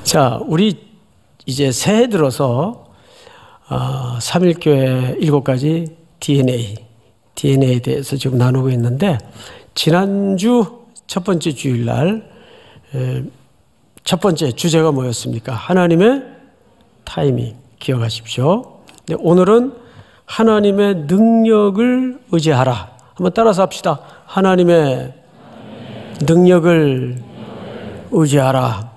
자, 우리 이제 새해 들어서 3.1교회 7가지 DNA에 대해서 지금 나누고 있는데, 지난주 첫 번째 주일날 첫 번째 주제가 뭐였습니까? 하나님의 타이밍, 기억하십시오. 오늘은 하나님의 능력을 의지하라. 한번 따라서 합시다. 하나님의 능력을 의지하라.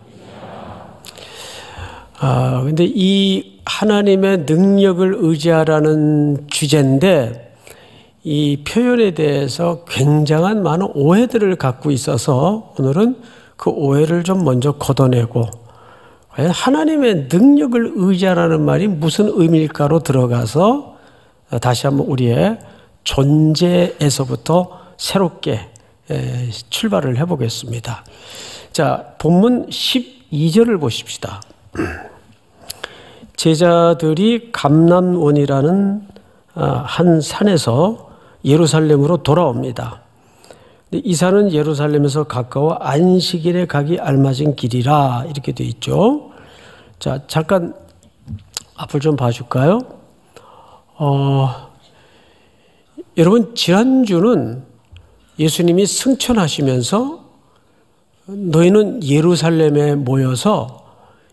근데 이 하나님의 능력을 의지하라는 주제인데, 이 표현에 대해서 굉장한 많은 오해들을 갖고 있어서 오늘은 그 오해를 좀 먼저 걷어내고, 과연 하나님의 능력을 의지하라는 말이 무슨 의미일까로 들어가서 다시 한번 우리의 존재에서부터 새롭게 출발을 해보겠습니다. 자, 본문 12절을 보십시다. 제자들이 감람원이라는 한 산에서 예루살렘으로 돌아옵니다. 이 산은 예루살렘에서 가까워 안식일에 가기 알맞은 길이라 이렇게 되어 있죠. 자, 잠깐 앞을 좀 봐줄까요? 여러분, 지난주는 예수님이 승천하시면서 너희는 예루살렘에 모여서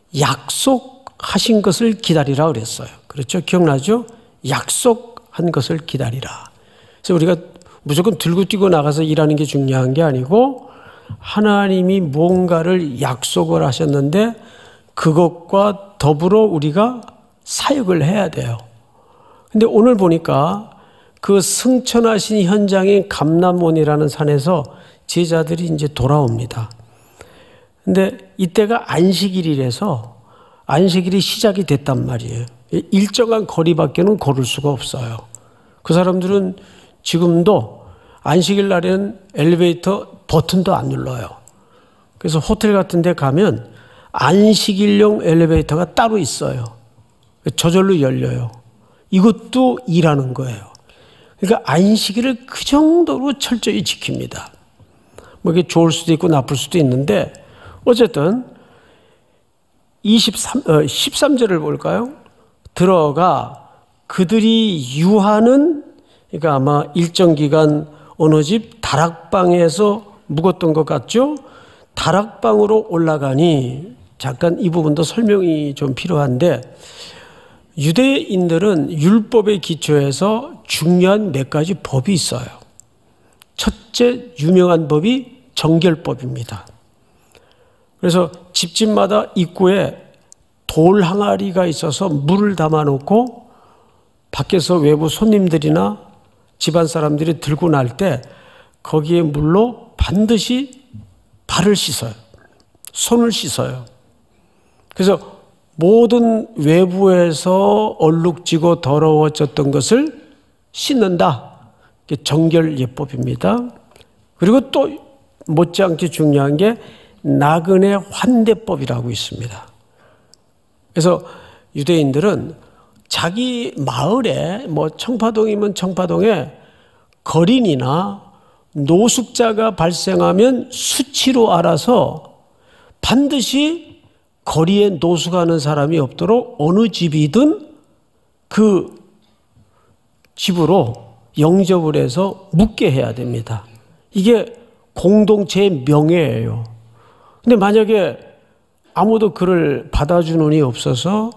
약속하신 것을 기다리라 그랬어요. 그렇죠? 기억나죠? 약속한 것을 기다리라. 그래서 우리가 무조건 들고 뛰고 나가서 일하는 게 중요한 게 아니고, 하나님이 뭔가를 약속을 하셨는데 그것과 더불어 우리가 사역을 해야 돼요. 근데 오늘 보니까 그 승천하신 현장인 감람원이라는 산에서 제자들이 이제 돌아옵니다. 근데 이때가 안식일이라서 안식일이 시작이 됐단 말이에요. 일정한 거리밖에는 걸을 수가 없어요. 그 사람들은 지금도 안식일 날에는 엘리베이터 버튼도 안 눌러요. 그래서 호텔 같은 데 가면 안식일용 엘리베이터가 따로 있어요. 저절로 열려요. 이것도 일하는 거예요. 그러니까 안식일을 그 정도로 철저히 지킵니다. 뭐 이게 좋을 수도 있고 나쁠 수도 있는데, 어쨌든 13절을 볼까요? 들어가 그들이 유하는, 그러니까 아마 일정 기간 어느 집 다락방에서 묵었던 것 같죠? 다락방으로 올라가니, 잠깐 이 부분도 설명이 좀 필요한데, 유대인들은 율법에 기초해서 중요한 몇 가지 법이 있어요. 첫째 유명한 법이 정결법입니다. 그래서 집집마다 입구에 돌 항아리가 있어서 물을 담아놓고 밖에서 외부 손님들이나 집안 사람들이 들고 날 때 거기에 물로 반드시 발을 씻어요. 손을 씻어요. 그래서 모든 외부에서 얼룩지고 더러워졌던 것을 씻는다. 이게 정결예법입니다. 그리고 또 못지않게 중요한 게 나그네 환대법이라고 있습니다. 그래서 유대인들은 자기 마을에, 뭐 청파동이면 청파동에 거린이나 노숙자가 발생하면 수치로 알아서 반드시 거리에 노숙하는 사람이 없도록 어느 집이든 그 집으로 영접을 해서 묵게 해야 됩니다. 이게 공동체의 명예예요. 근데 만약에 아무도 그를 받아주는 이 없어서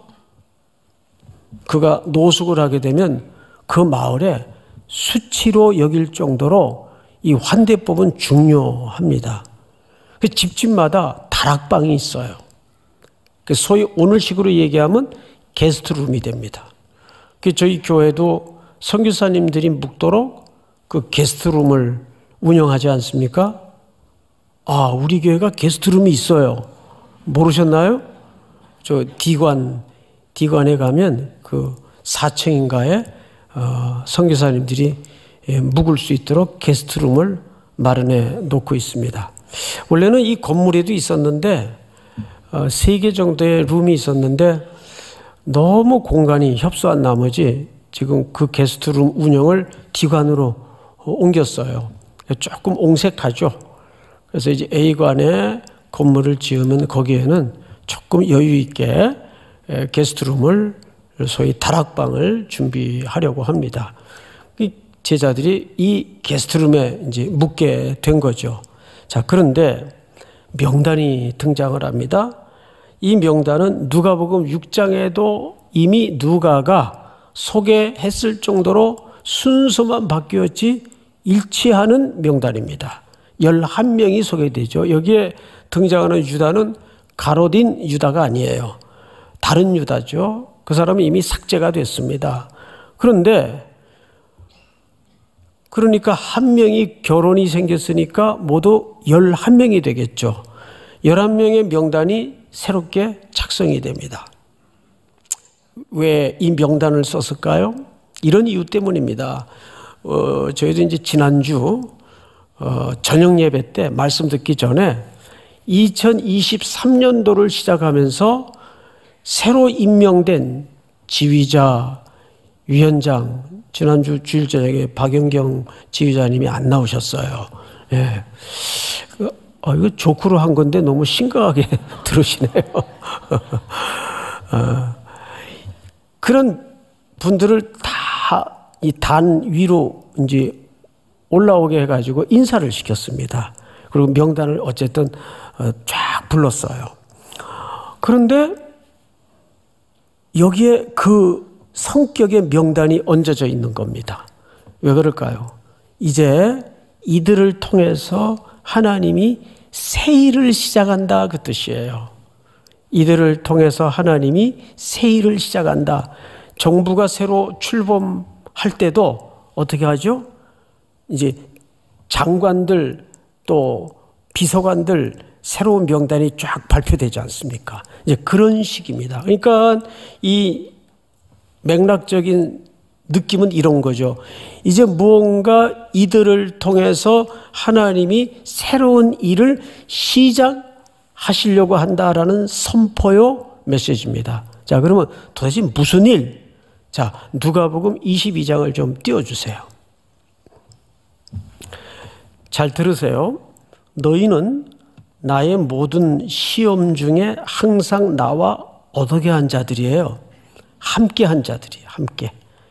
그가 노숙을 하게 되면 그 마을에 수치로 여길 정도로 이 환대법은 중요합니다. 집집마다 다락방이 있어요. 소위 오늘식으로 얘기하면 게스트룸이 됩니다. 저희 교회도 선교사님들이 묵도록 그 게스트룸을 운영하지 않습니까? 우리 교회가 게스트룸이 있어요. 모르셨나요? 저 D관에 가면 그 4층인가에 선교사님들이 묵을 수 있도록 게스트룸을 마련해 놓고 있습니다. 원래는 이 건물에도 있었는데 3개 정도의 룸이 있었는데 너무 공간이 협소한 나머지 지금 그 게스트룸 운영을 D관으로 옮겼어요. 조금 옹색하죠. 그래서 이제 A관에 건물을 지으면 거기에는 조금 여유 있게 게스트룸을 소위 다락방을 준비하려고 합니다. 제자들이 이 게스트룸에 이제 묵게 된 거죠. 자, 그런데 명단이 등장을 합니다. 이 명단은 누가복음 6장에도 이미 누가가 소개했을 정도로 순서만 바뀌었지 일치하는 명단입니다. 11명이 소개되죠. 여기에 등장하는 유다는 가롯인 유다가 아니에요. 다른 유다죠. 그 사람은 이미 삭제가 됐습니다. 그러니까 한 명이 결혼이 생겼으니까 모두 11명이 되겠죠. 11명의 명단이 새롭게 작성이 됩니다. 왜 이 명단을 썼을까요? 이런 이유 때문입니다. 저희도 이제 지난주 저녁 예배 때 말씀 듣기 전에 2023년도를 시작하면서 새로 임명된 지휘자, 위원장, 지난주 주일 저녁에 박영경 지휘자님이 안 나오셨어요. 예. 이거 조크로 한 건데 너무 심각하게 들으시네요. 그런 분들을 다 이 단 위로 이제 올라오게 해가지고 인사를 시켰습니다. 그리고 명단을 어쨌든 쫙 불렀어요. 그런데 여기에 그 성격의 명단이 얹어져 있는 겁니다. 왜 그럴까요? 이제 이들을 통해서 하나님이 새 일을 시작한다 그 뜻이에요. 이들을 통해서 하나님이 새 일을 시작한다. 정부가 새로 출범할 때도 어떻게 하죠? 이제 장관들 또 비서관들 새로운 명단이 쫙 발표되지 않습니까? 이제 그런 식입니다. 그러니까 이 맥락적인 느낌은 이런 거죠. 이제 무언가 이들을 통해서 하나님이 새로운 일을 시작하시려고 한다라는 선포요 메시지입니다. 자, 그러면 도대체 무슨 일? 자, 누가복음 22장을 좀 띄워주세요. 잘 들으세요. 너희는 나의 모든 시험 중에 항상 나와 어떻게 한 자들이에요. 함께 한 자들이에요. 함께.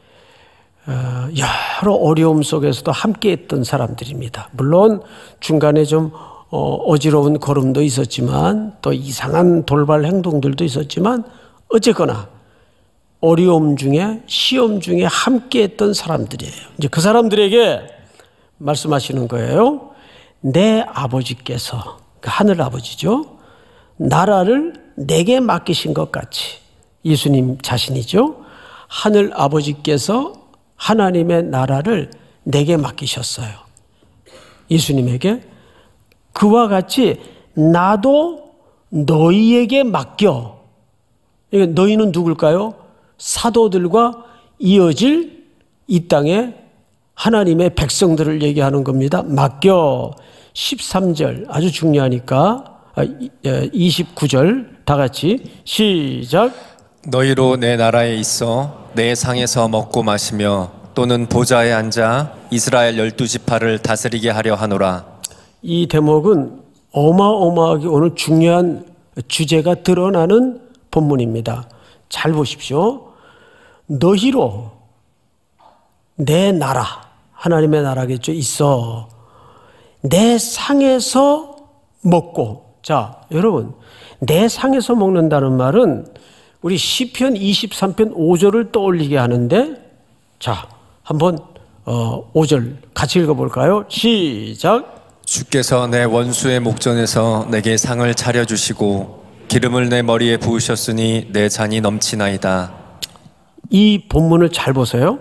여러 어려움 속에서도 함께 했던 사람들입니다. 물론 중간에 좀 어지러운 걸음도 있었지만 또 이상한 돌발 행동들도 있었지만 어쨌거나 어려움 중에 시험 중에 함께 했던 사람들이에요. 이제 그 사람들에게 말씀하시는 거예요. 내 아버지께서, 하늘 아버지죠. 나라를 내게 맡기신 것 같이. 예수님 자신이죠. 하늘 아버지께서 하나님의 나라를 내게 맡기셨어요. 예수님에게. 그와 같이 나도 너희에게 맡겨. 그러니까 너희는 누굴까요? 사도들과 이어질 이 땅의 하나님의 백성들을 얘기하는 겁니다. 맡겨. 13절 아주 중요하니까 29절 다 같이 시작. 너희로 내 나라에 있어 내 상에서 먹고 마시며 또는 보좌에 앉아 이스라엘 12지파를 다스리게 하려 하노라. 이 대목은 어마어마하게 오늘 중요한 주제가 드러나는 본문입니다. 잘 보십시오. 너희로 내 나라, 하나님의 나라겠죠. 있어. 내 상에서 먹고. 자, 여러분, 내 상에서 먹는다는 말은 우리 시편 23편 5절을 떠올리게 하는데, 자, 한번 5절 같이 읽어볼까요? 시작. 주께서 내 원수의 목전에서 내게 상을 차려주시고 기름을 내 머리에 부으셨으니 내 잔이 넘치나이다. 이 본문을 잘 보세요.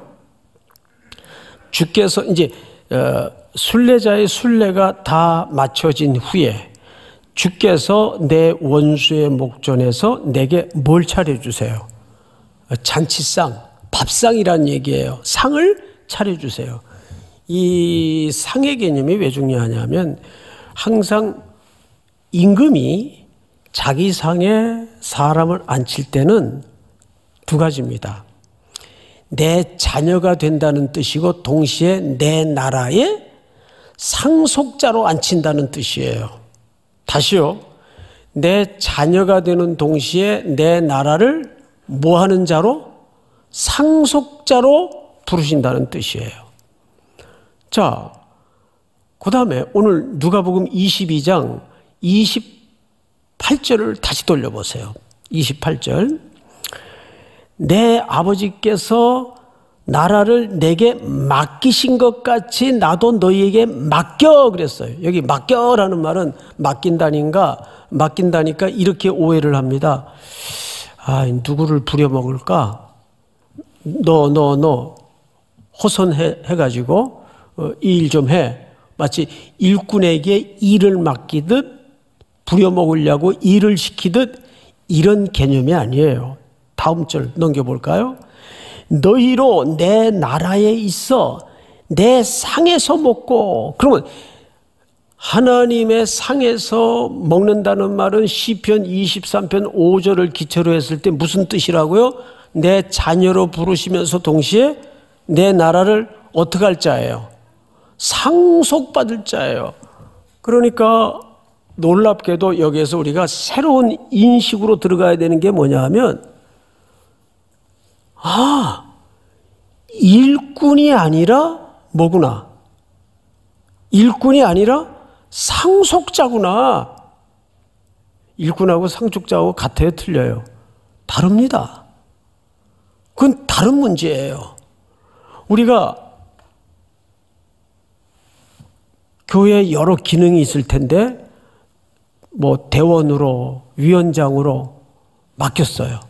주께서 이제 순례자의 순례가 다 마쳐진 후에 주께서 내 원수의 목전에서 내게 뭘 차려주세요? 잔치상, 밥상이란 얘기예요. 상을 차려주세요. 이 상의 개념이 왜 중요하냐면 항상 임금이 자기 상에 사람을 앉힐 때는 두 가지입니다. 내 자녀가 된다는 뜻이고 동시에 내 나라의 상속자로 앉힌다는 뜻이에요. 다시요. 내 자녀가 되는 동시에 내 나라를 뭐 하는 자로? 상속자로 부르신다는 뜻이에요. 자, 그 다음에 오늘 누가복음 22장 28절을 다시 돌려보세요. 28절. 내 아버지께서 나라를 내게 맡기신 것 같이 나도 너희에게 맡겨 그랬어요. 여기 맡겨라는 말은 맡긴다니까 이렇게 오해를 합니다. 아, 누구를 부려먹을까? 너 호선해가지고 이 일 좀 해. 마치 일꾼에게 일을 맡기듯 부려먹으려고 일을 시키듯 이런 개념이 아니에요. 다음 절 넘겨볼까요? 너희로 내 나라에 있어 내 상에서 먹고. 그러면 하나님의 상에서 먹는다는 말은 시편 23편 5절을 기초로 했을 때 무슨 뜻이라고요? 내 자녀로 부르시면서 동시에 내 나라를 어떻게 할 자예요? 상속받을 자예요. 그러니까 놀랍게도 여기에서 우리가 새로운 인식으로 들어가야 되는 게 뭐냐 하면, 일꾼이 아니라 뭐구나? 일꾼이 아니라 상속자구나. 일꾼하고 상속자하고 같아요? 틀려요? 다릅니다. 그건 다른 문제예요. 우리가 교회에 여러 기능이 있을 텐데 뭐 대원으로 위원장으로 맡겼어요.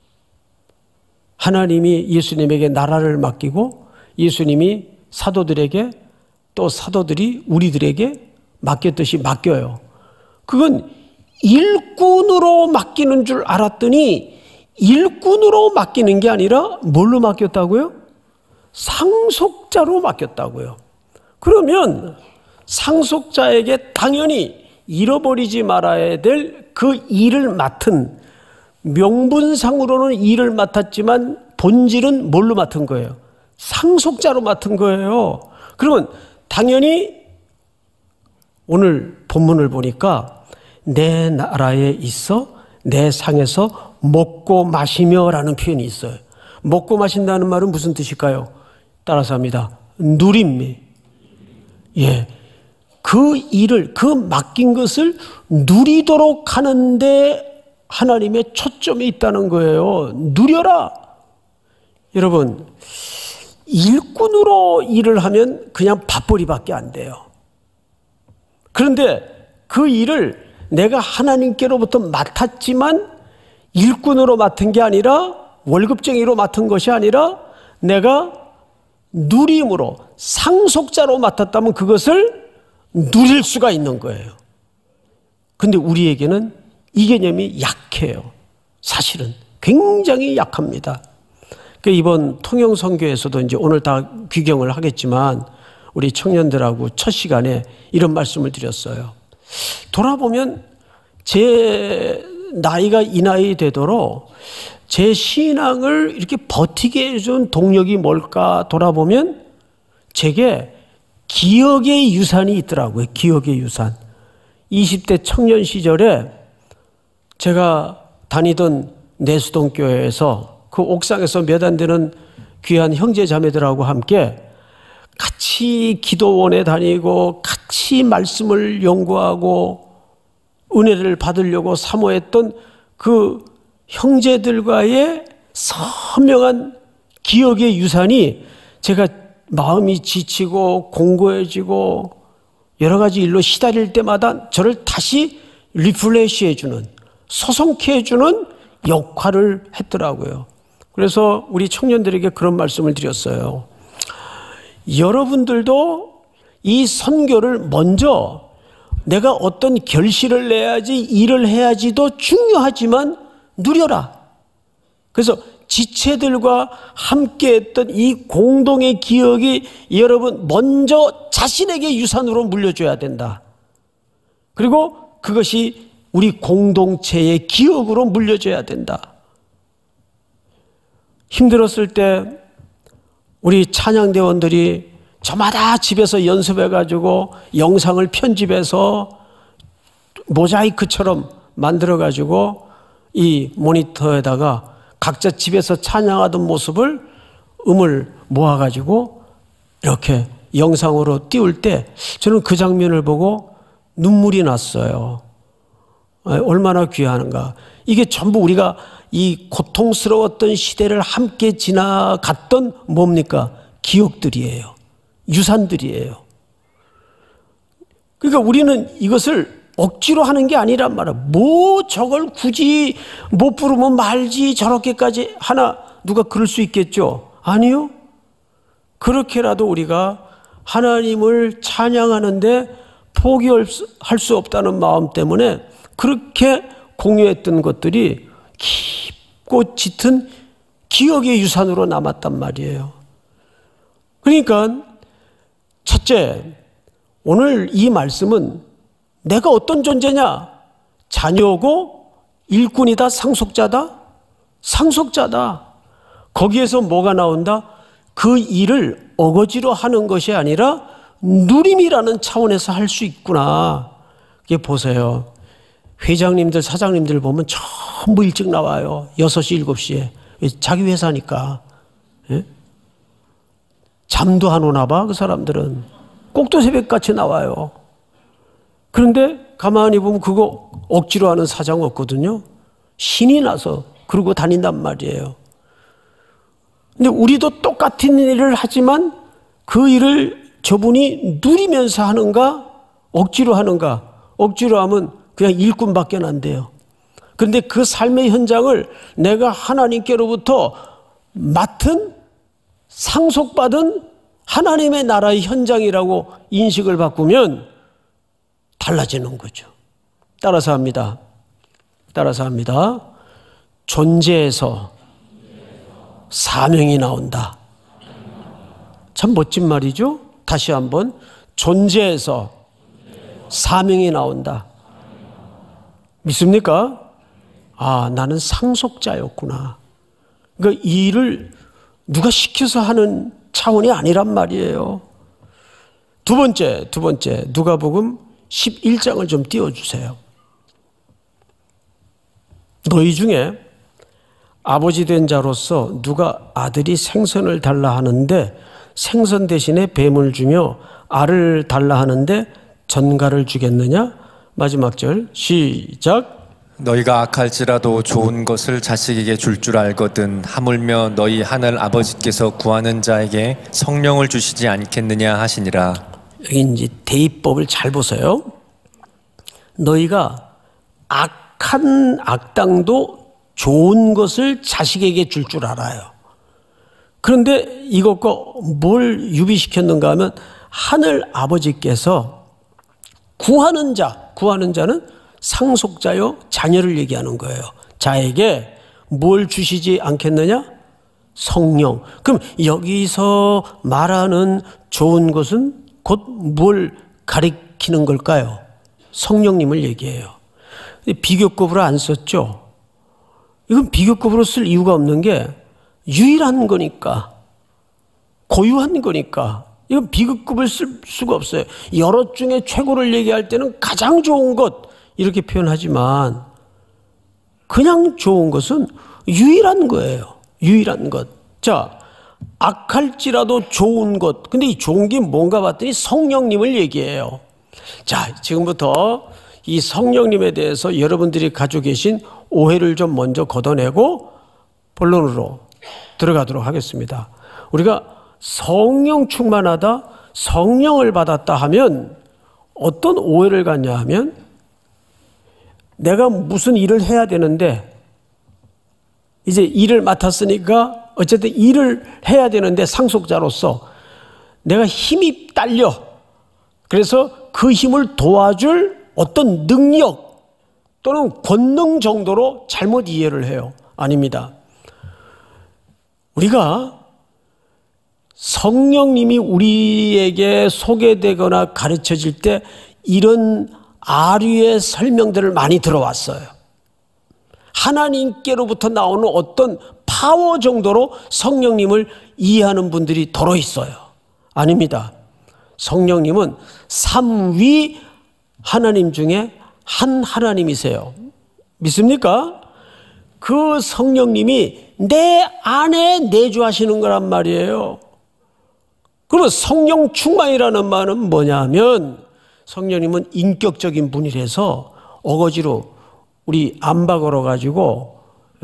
하나님이 예수님에게 나라를 맡기고 예수님이 사도들에게 또 사도들이 우리들에게 맡겼듯이 맡겨요. 그건 일꾼으로 맡기는 줄 알았더니 일꾼으로 맡기는 게 아니라 뭘로 맡겼다고요? 상속자로 맡겼다고요. 그러면 상속자에게 당연히 잃어버리지 말아야 될 그 일을 맡은, 명분상으로는 일을 맡았지만 본질은 뭘로 맡은 거예요? 상속자로 맡은 거예요. 그러면 당연히 오늘 본문을 보니까 내 나라에 있어 내 상에서 먹고 마시며 라는 표현이 있어요. 먹고 마신다는 말은 무슨 뜻일까요? 따라서 합니다. 누림미. 예. 그 일을, 그 맡긴 것을 누리도록 하는데 하나님의 초점이 있다는 거예요. 누려라. 여러분, 일꾼으로 일을 하면 그냥 밥벌이밖에 안 돼요. 그런데 그 일을 내가 하나님께로부터 맡았지만 일꾼으로 맡은 게 아니라, 월급쟁이로 맡은 것이 아니라 내가 누림으로 상속자로 맡았다면 그것을 누릴 수가 있는 거예요. 근데 우리에게는 이 개념이 약해요. 사실은 굉장히 약합니다. 이번 통영선교에서도 이제 오늘 다 귀경을 하겠지만 우리 청년들하고 첫 시간에 이런 말씀을 드렸어요. 돌아보면 제 나이가 이 나이 되도록 제 신앙을 이렇게 버티게 해준 동력이 뭘까 돌아보면 제게 기억의 유산이 있더라고요. 기억의 유산. 20대 청년 시절에 제가 다니던 내수동교회에서 그 옥상에서 몇 안 되는 귀한 형제 자매들하고 함께 같이 기도원에 다니고 같이 말씀을 연구하고 은혜를 받으려고 사모했던 그 형제들과의 선명한 기억의 유산이 제가 마음이 지치고 공고해지고 여러 가지 일로 시달릴 때마다 저를 다시 리플레시 해주는, 소성케 해주는 역할을 했더라고요. 그래서 우리 청년들에게 그런 말씀을 드렸어요. 여러분들도 이 선교를 먼저 내가 어떤 결실을 내야지, 일을 해야지도 중요하지만 누려라. 그래서 지체들과 함께했던 이 공동의 기억이 여러분 먼저 자신에게 유산으로 물려줘야 된다. 그리고 그것이 우리 공동체의 기억으로 물려줘야 된다. 힘들었을 때 우리 찬양대원들이 저마다 집에서 연습해가지고 영상을 편집해서 모자이크처럼 만들어가지고 이 모니터에다가 각자 집에서 찬양하던 모습을 음을 모아가지고 이렇게 영상으로 띄울 때 저는 그 장면을 보고 눈물이 났어요. 얼마나 귀한가. 이게 전부 우리가 이 고통스러웠던 시대를 함께 지나갔던 뭡니까? 기억들이에요. 유산들이에요. 그러니까 우리는 이것을 억지로 하는 게 아니란 말이야. 뭐 저걸 굳이 못 부르면 말지 저렇게까지 하나 누가 그럴 수 있겠죠? 아니요. 그렇게라도 우리가 하나님을 찬양하는데 포기할 수 없다는 마음 때문에 그렇게 공유했던 것들이 깊고 짙은 기억의 유산으로 남았단 말이에요. 그러니까 첫째, 오늘 이 말씀은 내가 어떤 존재냐? 자녀고 일꾼이다, 상속자다? 상속자다. 거기에서 뭐가 나온다? 그 일을 어거지로 하는 것이 아니라 누림이라는 차원에서 할 수 있구나. 이게 보세요. 회장님들, 사장님들 보면 전부 일찍 나와요. 6시, 7시에. 자기 회사니까. 예? 잠도 안 오나 봐, 그 사람들은. 꼭두 새벽같이 나와요. 그런데 가만히 보면 그거 억지로 하는 사장 없거든요. 신이 나서 그러고 다닌단 말이에요. 근데 우리도 똑같은 일을 하지만 그 일을 저분이 누리면서 하는가? 억지로 하는가? 억지로 하면 그냥 일꾼밖에 안 돼요. 그런데 그 삶의 현장을 내가 하나님께로부터 맡은 상속받은 하나님의 나라의 현장이라고 인식을 바꾸면 달라지는 거죠. 따라서 합니다. 존재에서 사명이 나온다. 참 멋진 말이죠. 다시 한번 존재에서 사명이 나온다. 믿습니까? 아, 나는 상속자였구나. 그러니까 이 일을 누가 시켜서 하는 차원이 아니란 말이에요. 두 번째 누가복음 11장을 좀 띄워주세요. 너희 중에 아버지 된 자로서 누가 아들이 생선을 달라 하는데 생선 대신에 뱀을 주며 알을 달라 하는데 전갈을 주겠느냐? 마지막 절 시작. 너희가 악할지라도 좋은 것을 자식에게 줄 줄 알거든 하물며 너희 하늘 아버지께서 구하는 자에게 성령을 주시지 않겠느냐 하시니라. 여기 이제 대입법을 잘 보세요. 너희가 악한 악당도 좋은 것을 자식에게 줄 줄 알아요. 그런데 이것과 뭘 유비시켰는가 하면 하늘 아버지께서 구하는 자는 상속자요 자녀를 얘기하는 거예요. 자에게 뭘 주시지 않겠느냐? 성령. 그럼 여기서 말하는 좋은 것은 곧 뭘 가리키는 걸까요? 성령님을 얘기해요. 비교급으로 안 썼죠. 이건 비교급으로 쓸 이유가 없는 게 유일한 거니까, 고유한 거니까. 이건 비교급을 쓸 수가 없어요. 여럿 중에 최고를 얘기할 때는 가장 좋은 것 이렇게 표현하지만 그냥 좋은 것은 유일한 거예요. 유일한 것. 자, 악할지라도 좋은 것. 근데 이 좋은 게 뭔가 봤더니 성령님을 얘기해요. 자, 지금부터 이 성령님에 대해서 여러분들이 가지고 계신 오해를 좀 먼저 걷어내고 본론으로 들어가도록 하겠습니다. 우리가 성령 충만하다, 성령을 받았다 하면 어떤 오해를 갖냐 하면 내가 무슨 일을 해야 되는데 이제 일을 맡았으니까 어쨌든 일을 해야 되는데 상속자로서 내가 힘이 딸려. 그래서 그 힘을 도와줄 어떤 능력 또는 권능 정도로 잘못 이해를 해요. 아닙니다. 우리가 성령님이 우리에게 소개되거나 가르쳐질 때 이런 아류의 설명들을 많이 들어왔어요. 하나님께로부터 나오는 어떤 파워 정도로 성령님을 이해하는 분들이 더러 있어요. 아닙니다. 성령님은 삼위 하나님 중에 한 하나님이세요. 믿습니까? 그 성령님이 내 안에 내주하시는 거란 말이에요. 그러면 성령 충만이라는 말은 뭐냐면 성령님은 인격적인 분이라서 어거지로 우리 안바 걸어가지고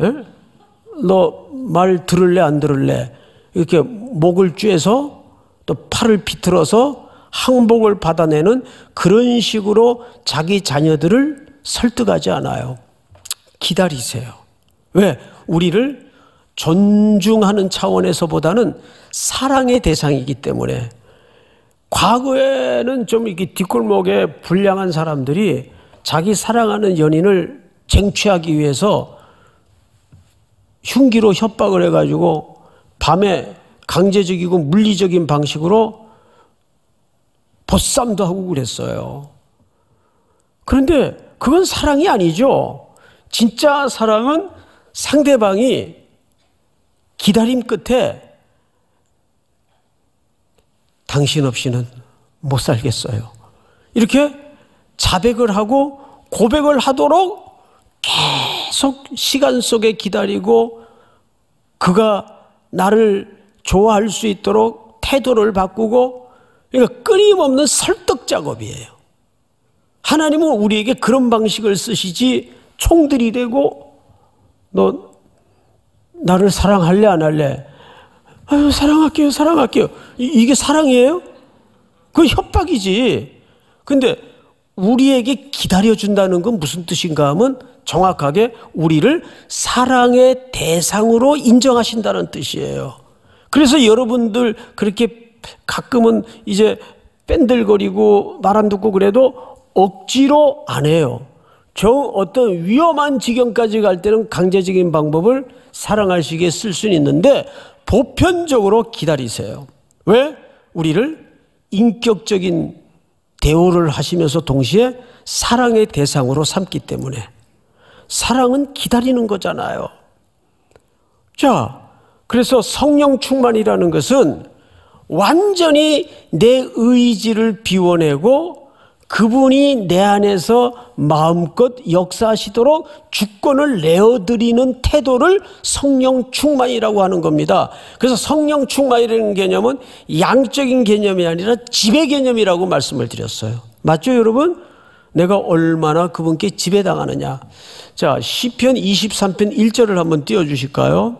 너 말 들을래 안 들을래 이렇게 목을 쬐서 또 팔을 비틀어서 항복을 받아내는 그런 식으로 자기 자녀들을 설득하지 않아요. 기다리세요. 왜? 우리를 존중하는 차원에서보다는 사랑의 대상이기 때문에. 과거에는 좀 이렇게 뒷골목에 불량한 사람들이 자기 사랑하는 연인을 쟁취하기 위해서 흉기로 협박을 해가지고 밤에 강제적이고 물리적인 방식으로 보쌈도 하고 그랬어요. 그런데 그건 사랑이 아니죠. 진짜 사랑은 상대방이 기다림 끝에 당신 없이는 못 살겠어요. 이렇게 자백을 하고 고백을 하도록 계속 시간 속에 기다리고 그가 나를 좋아할 수 있도록 태도를 바꾸고 그러니까 끊임없는 설득 작업이에요. 하나님은 우리에게 그런 방식을 쓰시지 총들이 되고 너 나를 사랑할래 안 할래? 아유, 사랑할게요, 사랑할게요. 이게 사랑이에요? 그건 협박이지. 근데 우리에게 기다려준다는 건 무슨 뜻인가 하면 정확하게 우리를 사랑의 대상으로 인정하신다는 뜻이에요. 그래서 여러분들 그렇게 가끔은 이제 뺀들거리고 말 안 듣고 그래도 억지로 안 해요. 어떤 위험한 지경까지 갈 때는 강제적인 방법을 사랑하시기에 쓸 수는 있는데 보편적으로 기다리세요. 왜? 우리를 인격적인 대우를 하시면서 동시에 사랑의 대상으로 삼기 때문에. 사랑은 기다리는 거잖아요. 자, 그래서 성령 충만이라는 것은 완전히 내 의지를 비워내고 그분이 내 안에서 마음껏 역사하시도록 주권을 내어드리는 태도를 성령 충만이라고 하는 겁니다. 그래서 성령 충만이라는 개념은 양적인 개념이 아니라 지배 개념이라고 말씀을 드렸어요. 맞죠, 여러분? 내가 얼마나 그분께 지배당하느냐. 자, 시편 23편 1절을 한번 띄워주실까요?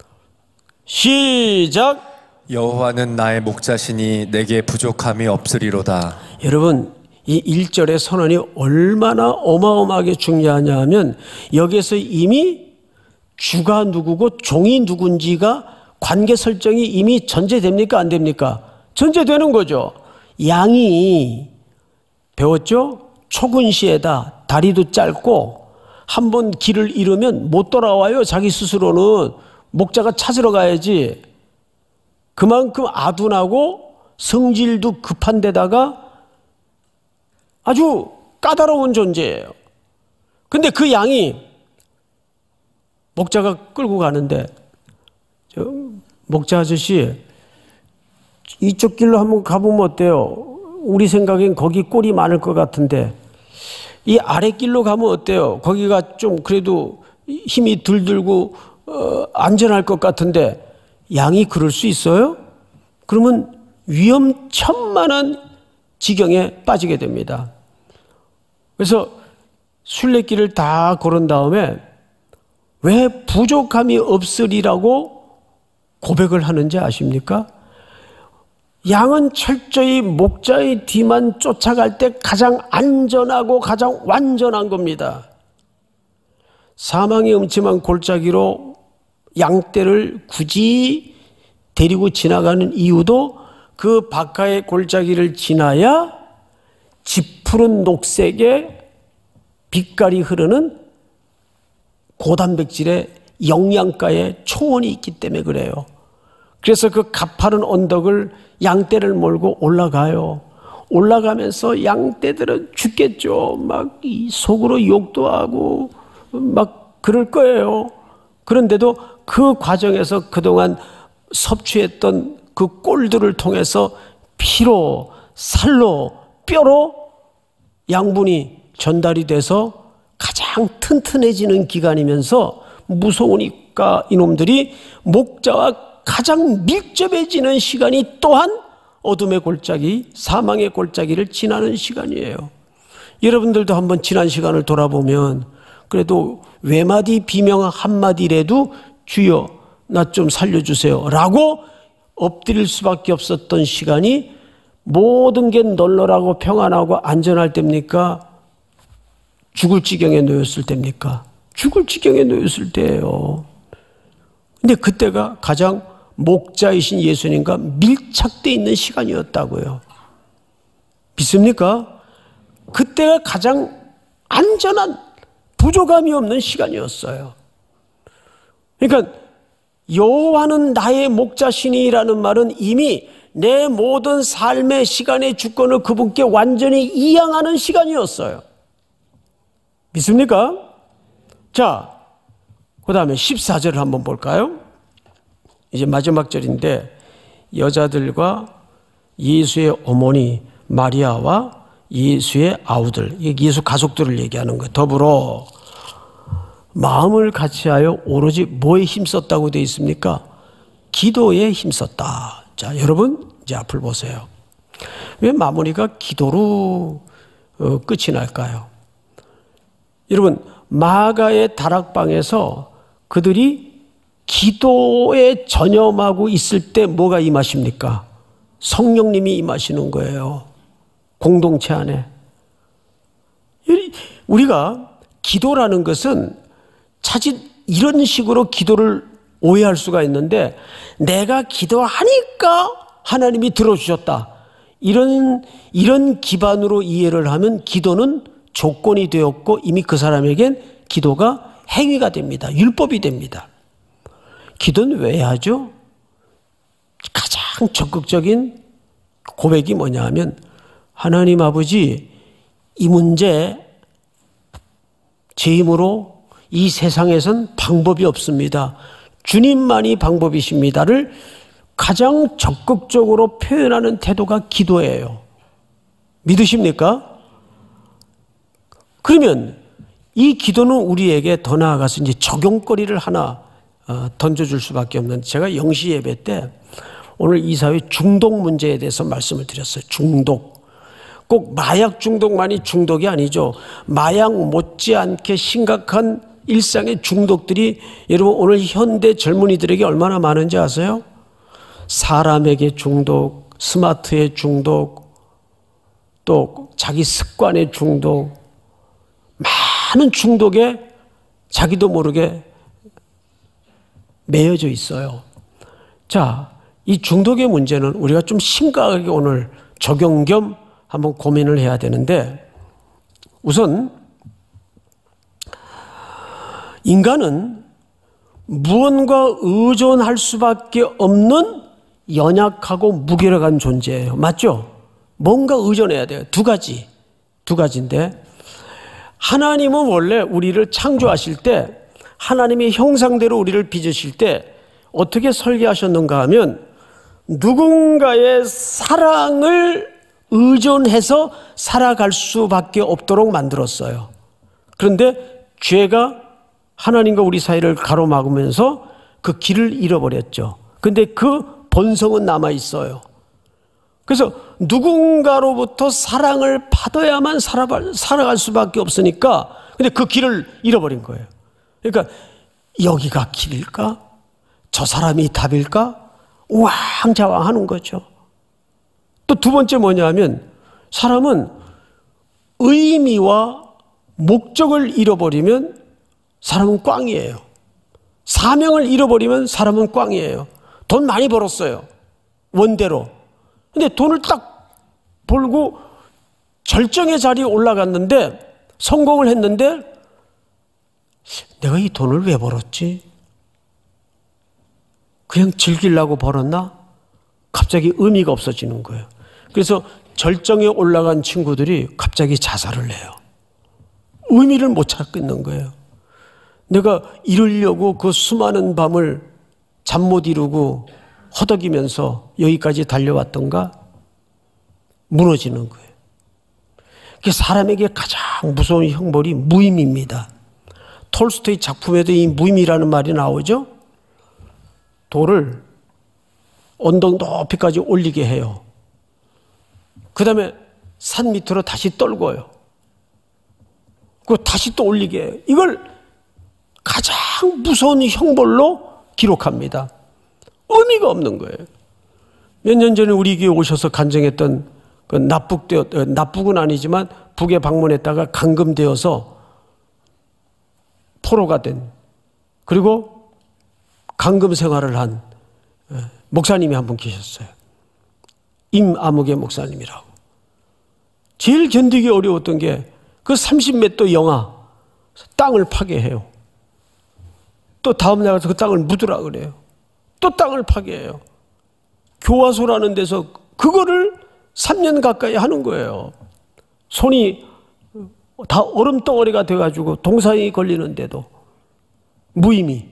시작. 여호와는 나의 목자시니 내게 부족함이 없으리로다. 여러분, 이 1절의 선언이 얼마나 어마어마하게 중요하냐 하면 여기에서 이미 주가 누구고 종이 누군지가 관계 설정이 이미 전제됩니까? 안 됩니까? 전제되는 거죠. 양이 배웠죠? 초근시에다 다리도 짧고 한번 길을 잃으면 못 돌아와요. 자기 스스로는 목자가 찾으러 가야지. 그만큼 아둔하고 성질도 급한 데다가 아주 까다로운 존재예요. 근데 그 양이 목자가 끌고 가는데 목자 아저씨 이쪽 길로 한번 가보면 어때요? 우리 생각엔 거기 꼴이 많을 것 같은데 이 아래 길로 가면 어때요? 거기가 좀 그래도 힘이 덜 들고 안전할 것 같은데 양이 그럴 수 있어요? 그러면 위험천만한 지경에 빠지게 됩니다. 그래서 순례길을 다 걸은 다음에 왜 부족함이 없으리라고 고백을 하는지 아십니까? 양은 철저히 목자의 뒤만 쫓아갈 때 가장 안전하고 가장 완전한 겁니다. 사망의 음침한 골짜기로 양떼를 굳이 데리고 지나가는 이유도 그 바카의 골짜기를 지나야 짙푸른 녹색의 빛깔이 흐르는 고단백질의 영양가의 초원이 있기 때문에 그래요. 그래서 그 가파른 언덕을 양떼를 몰고 올라가요. 올라가면서 양떼들은 죽겠죠. 막 이 속으로 욕도 하고 막 그럴 거예요. 그런데도 그 과정에서 그동안 섭취했던 그 꼴들을 통해서 피로 살로 뼈로 양분이 전달이 돼서 가장 튼튼해지는 기간이면서 무서우니까 이놈들이 목자와 가장 밀접해지는 시간이 또한 어둠의 골짜기, 사망의 골짜기를 지나는 시간이에요. 여러분들도 한번 지난 시간을 돌아보면 그래도 외마디 비명 한마디라도 주여 나 좀 살려주세요 라고 엎드릴 수밖에 없었던 시간이 모든 게 널널하고 평안하고 안전할 때입니까? 죽을 지경에 놓였을 때입니까? 죽을 지경에 놓였을 때예요. 근데 그때가 가장 목자이신 예수님과 밀착되어 있는 시간이었다고요. 믿습니까? 그때가 가장 안전한 부족함이 없는 시간이었어요. 그러니까 여호와는 나의 목자시니라는 말은 이미 내 모든 삶의 시간의 주권을 그분께 완전히 이양하는 시간이었어요. 믿습니까? 자, 그 다음에 14절을 한번 볼까요? 이제 마지막 절인데 여자들과 예수의 어머니 마리아와 예수의 아우들, 예수 가족들을 얘기하는 거예요. 더불어 마음을 같이하여 오로지 뭐에 힘썼다고 되어 있습니까? 기도에 힘썼다. 자, 여러분 이제 앞을 보세요. 왜 마무리가 기도로 끝이 날까요? 여러분 마가의 다락방에서 그들이 기도에 전념하고 있을 때 뭐가 임하십니까? 성령님이 임하시는 거예요. 공동체 안에. 우리가 기도라는 것은 차짓 이런 식으로 기도를 오해할 수가 있는데 내가 기도하니까 하나님이 들어주셨다. 이런 기반으로 이해를 하면 기도는 조건이 되었고 이미 그 사람에겐 기도가 행위가 됩니다. 율법이 됩니다. 기도는 왜 하죠? 가장 적극적인 고백이 뭐냐 하면 하나님 아버지 이 문제 제 힘으로 이 세상에선 방법이 없습니다. 주님만이 방법이십니다를 가장 적극적으로 표현하는 태도가 기도예요. 믿으십니까? 그러면 이 기도는 우리에게 더 나아가서 이제 적용거리를 하나 던져줄 수밖에 없는, 제가 영시 예배 때 오늘 이 사회 중독 문제에 대해서 말씀을 드렸어요. 중독. 꼭 마약 중독만이 중독이 아니죠. 마약 못지않게 심각한 일상의 중독들이 여러분 오늘 현대 젊은이들에게 얼마나 많은지 아세요? 사람에게 중독, 스마트의 중독, 또 자기 습관의 중독, 많은 중독에 자기도 모르게 매여져 있어요. 자, 이 중독의 문제는 우리가 좀 심각하게 오늘 적용 겸 한번 고민을 해야 되는데, 우선 인간은 무언가 의존할 수밖에 없는 연약하고 무기력한 존재예요. 맞죠? 뭔가 의존해야 돼요. 두 가지인데, 하나님은 원래 우리를 창조하실 때 하나님의 형상대로 우리를 빚으실 때 어떻게 설계하셨는가 하면 누군가의 사랑을 의존해서 살아갈 수밖에 없도록 만들었어요. 그런데 죄가 하나님과 우리 사이를 가로막으면서 그 길을 잃어버렸죠. 그런데 그 본성은 남아있어요. 그래서 누군가로부터 사랑을 받아야만 살아갈 수밖에 없으니까, 근데 그 길을 잃어버린 거예요. 그러니까 여기가 길일까? 저 사람이 답일까? 우왕좌왕하는 거죠. 또 두 번째 뭐냐 하면 사람은 의미와 목적을 잃어버리면 사람은 꽝이에요. 사명을 잃어버리면 사람은 꽝이에요. 돈 많이 벌었어요. 원대로. 근데 돈을 딱 벌고 절정의 자리에 올라갔는데 성공을 했는데 내가 이 돈을 왜 벌었지? 그냥 즐기려고 벌었나? 갑자기 의미가 없어지는 거예요. 그래서 절정에 올라간 친구들이 갑자기 자살을 해요. 의미를 못 찾겠는 거예요. 내가 이루려고 그 수많은 밤을 잠 못 이루고 허덕이면서 여기까지 달려왔던가? 무너지는 거예요. 사람에게 가장 무서운 형벌이 무임입니다. 톨스토이 작품에도 이 무임이라는 말이 나오죠. 돌을 언덕 높이까지 올리게 해요. 그 다음에 산 밑으로 다시 떨궈요. 그리고 다시 또 올리게 해요. 이걸 가장 무서운 형벌로 기록합니다. 의미가 없는 거예요. 몇 년 전에 우리 교회 오셔서 간증했던 그 납북은 아니지만 북에 방문했다가 감금되어서 포로가 된, 그리고 감금 생활을 한 목사님이 한 분 계셨어요. 임아무개 목사님이라고. 제일 견디기 어려웠던 게 그 30몇 도 영하 땅을 파괴해요. 또 다음 날 가서 그 땅을 묻으라 그래요. 또 땅을 파괴해요. 교화소라는 데서 그거를 3년 가까이 하는 거예요. 손이 다 얼음 덩어리가 돼가지고 동상이 걸리는데도 무의미.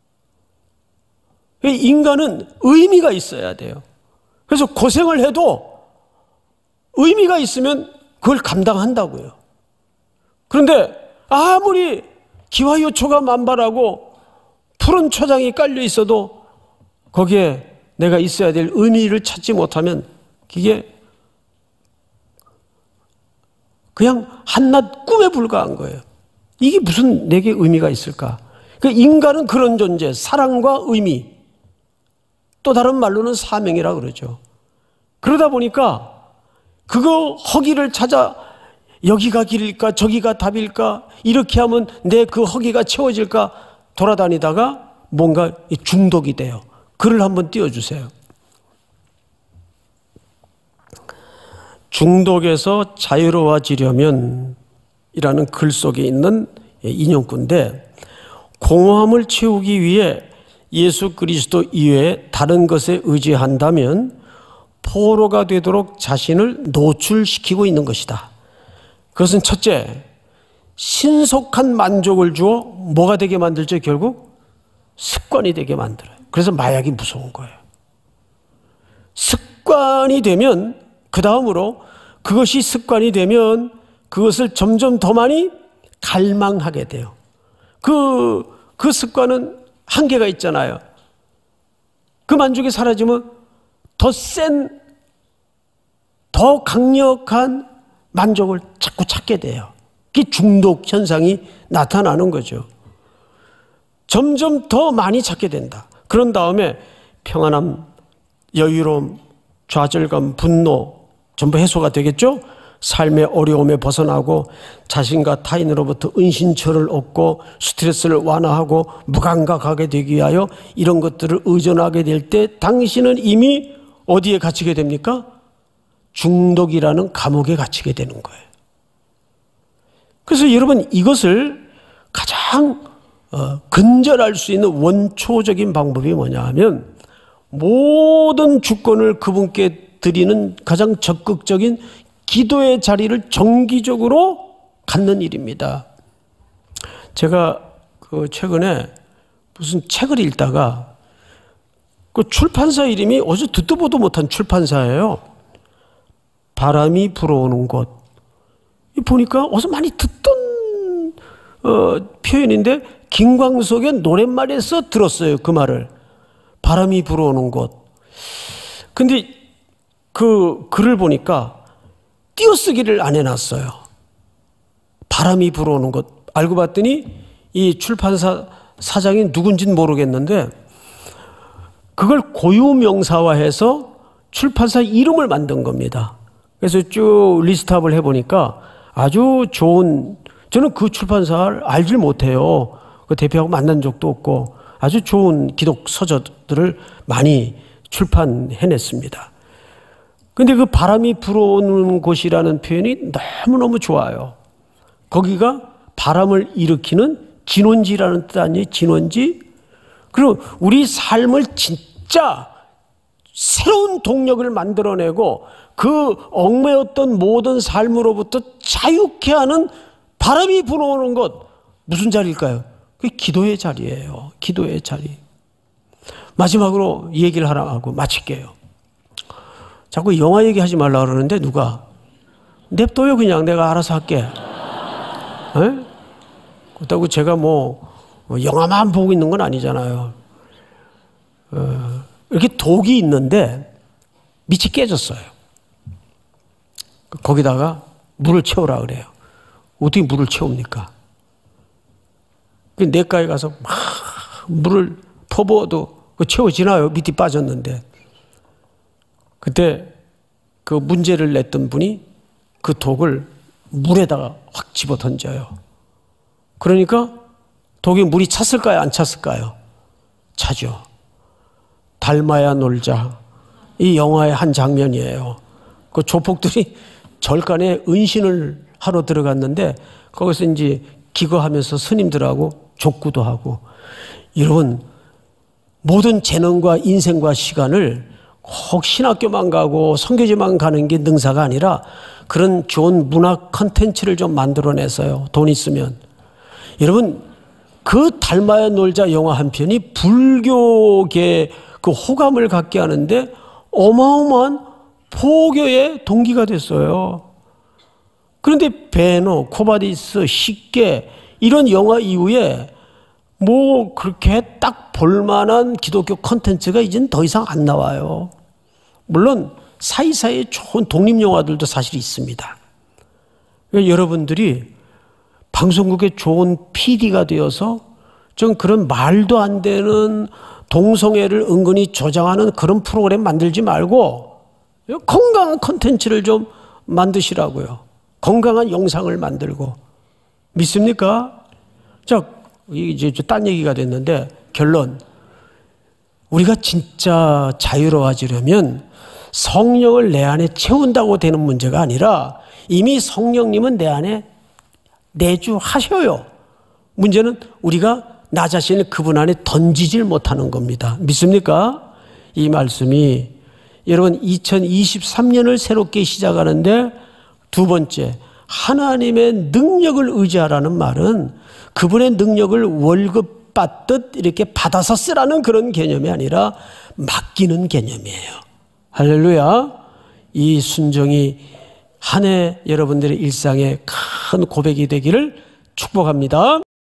인간은 의미가 있어야 돼요. 그래서 고생을 해도 의미가 있으면 그걸 감당한다고요. 그런데 아무리 기와요초가 만발하고 푸른 초장이 깔려 있어도 거기에 내가 있어야 될 의미를 찾지 못하면 그게 그냥 한낱 꿈에 불과한 거예요. 이게 무슨 내게 의미가 있을까? 그러니까 인간은 그런 존재, 사랑과 의미, 또 다른 말로는 사명이라 그러죠. 그러다 보니까 그거 허기를 찾아 여기가 길일까 저기가 답일까 이렇게 하면 내 그 허기가 채워질까 돌아다니다가 뭔가 중독이 돼요. 글을 한번 띄워주세요. 중독에서 자유로워지려면 이라는 글 속에 있는 인용구인데, 공허함을 채우기 위해 예수 그리스도 이외에 다른 것에 의지한다면 포로가 되도록 자신을 노출시키고 있는 것이다. 그것은 첫째, 신속한 만족을 주어 뭐가 되게 만들죠? 결국 습관이 되게 만들어요. 그래서 마약이 무서운 거예요. 습관이 되면 그 다음으로 그것이 습관이 되면 그것을 점점 더 많이 갈망하게 돼요. 그 습관은 한계가 있잖아요. 그 만족이 사라지면 더 센, 더 강력한 만족을 자꾸 찾게 돼요. 그게 중독 현상이 나타나는 거죠. 점점 더 많이 찾게 된다. 그런 다음에 평안함, 여유로움, 좌절감, 분노 전부 해소가 되겠죠? 삶의 어려움에 벗어나고 자신과 타인으로부터 은신처를 얻고 스트레스를 완화하고 무감각하게 되기 위하여 이런 것들을 의존하게 될 때 당신은 이미 어디에 갇히게 됩니까? 중독이라는 감옥에 갇히게 되는 거예요. 그래서 여러분, 이것을 가장 근절할 수 있는 원초적인 방법이 뭐냐 하면 모든 주권을 그분께 드리는 가장 적극적인 기도의 자리를 정기적으로 갖는 일입니다. 제가 최근에 무슨 책을 읽다가 그 출판사 이름이 어디서 듣도 보도 못한 출판사예요. 바람이 불어오는 곳. 보니까 어디서 많이 듣던 표현인데 김광석의 노랫말에서 들었어요. 그 말을. 바람이 불어오는 곳. 근데 그 글을 보니까 띄어쓰기를 안 해놨어요. 바람이 불어오는 곳. 알고 봤더니 이 출판사 사장이 누군지는 모르겠는데 그걸 고유명사화해서 출판사 이름을 만든 겁니다. 그래서 쭉 리스트업을 해보니까 아주 좋은, 저는 그 출판사를 알질 못해요. 그 대표하고 만난 적도 없고 아주 좋은 기독 서적들을 많이 출판해냈습니다. 근데 그 바람이 불어오는 곳이라는 표현이 너무너무 좋아요. 거기가 바람을 일으키는 진원지라는 뜻 아니에요? 진원지? 그리고 우리 삶을 진짜 새로운 동력을 만들어내고 그 얽매였던 모든 삶으로부터 자유케 하는 바람이 불어오는 것, 무슨 자리일까요? 그게 기도의 자리예요. 기도의 자리. 마지막으로 이 얘기를 하나 하고 마칠게요. 자꾸 영화 얘기하지 말라 그러는데 누가 냅둬요. 그냥 내가 알아서 할게. 그렇다고 제가 뭐 영화만 보고 있는 건 아니잖아요. 이렇게 독이 있는데 밑이 깨졌어요. 거기다가 물을 채우라 그래요. 어떻게 물을 채웁니까? 내과에 가서 막 물을 퍼부어도 채워지나요? 밑이 빠졌는데. 그때 그 문제를 냈던 분이 그 독을 물에다가 확 집어 던져요. 그러니까 독에 물이 찼을까요? 안 찼을까요? 차죠. 닮아야 놀자. 이 영화의 한 장면이에요. 그 조폭들이 절간에 은신을 하러 들어갔는데 거기서 이제 기거하면서 스님들하고 족구도 하고. 여러분, 모든 재능과 인생과 시간을 꼭 신학교만 가고 선교지만 가는 게 능사가 아니라 그런 좋은 문화 컨텐츠를 좀 만들어내서요. 돈 있으면. 여러분, 그 닮아야 놀자 영화 한 편이 불교계 그 호감을 갖게 하는데 어마어마한 포교의 동기가 됐어요. 그런데 베너, 코바디스, 식계 이런 영화 이후에 뭐 그렇게 딱 볼만한 기독교 콘텐츠가 이젠 더 이상 안 나와요. 물론 사이사이에 좋은 독립영화들도 사실 있습니다. 그러니까 여러분들이 방송국의 좋은 PD가 되어서 좀 그런 말도 안 되는 동성애를 은근히 조장하는 그런 프로그램 만들지 말고 건강한 콘텐츠를 좀 만드시라고요. 건강한 영상을 만들고. 믿습니까? 자, 이제 딴 얘기가 됐는데 결론. 우리가 진짜 자유로워지려면 성령을 내 안에 채운다고 되는 문제가 아니라 이미 성령님은 내 안에 내주하셔요. 문제는 우리가 나 자신을 그분 안에 던지질 못하는 겁니다. 믿습니까? 이 말씀이 여러분 2023년을 새롭게 시작하는데 두 번째, 하나님의 능력을 의지하라는 말은 그분의 능력을 월급 받듯 이렇게 받아서 쓰라는 그런 개념이 아니라 맡기는 개념이에요. 할렐루야. 이 순종이 한 해 여러분들의 일상에 큰 고백이 되기를 축복합니다.